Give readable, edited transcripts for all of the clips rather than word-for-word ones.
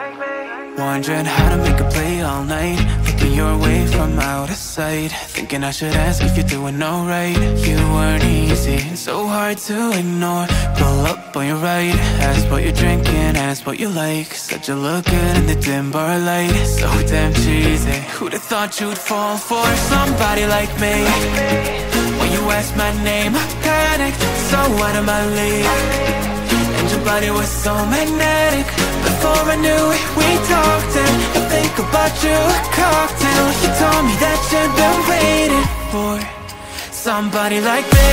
Wondering how to make a play all night, looking your way from out of sight, thinking I should ask if you're doing alright. You weren't easy, so hard to ignore. Pull up on your right, ask what you're drinking, ask what you like. Said you look good in the dim bar light, so damn cheesy. Who'd have thought you'd fall for somebody like me? When you asked my name, I panicked, so out of my league. And your body was so magnetic. Before I knew it, we talked, and I think about you, a cocktail. You told me that you'd been waiting for somebody like me.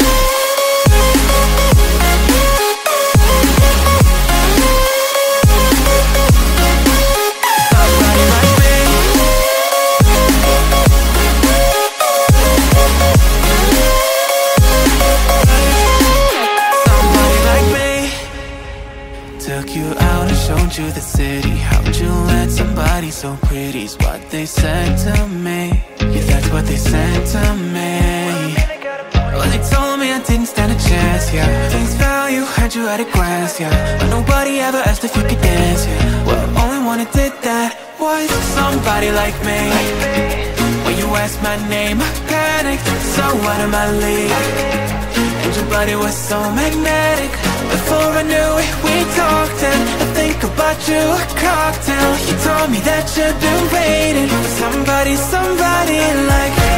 Took you out and showed you the city. How'd you let somebody so pretty's what they said to me? Yeah, that's what they said to me. Well, they told me I didn't stand a chance, yeah. Face value, had you at a glance, yeah. But nobody ever asked if you could dance, yeah. Well, the only one who did that was somebody like me. When you asked my name, I panicked, so out of my league. And your body was so magnetic. Before I knew it, we talked, and I think about you, a cocktail. You told me that you'd been waiting for somebody, somebody like me.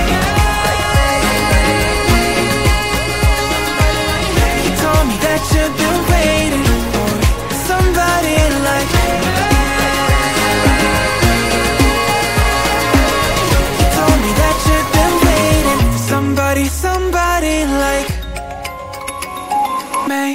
You told me that you'd been waiting for somebody like me. You told me that you'd been waiting for somebody, somebody like me.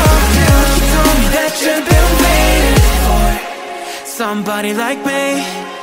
Somebody like me.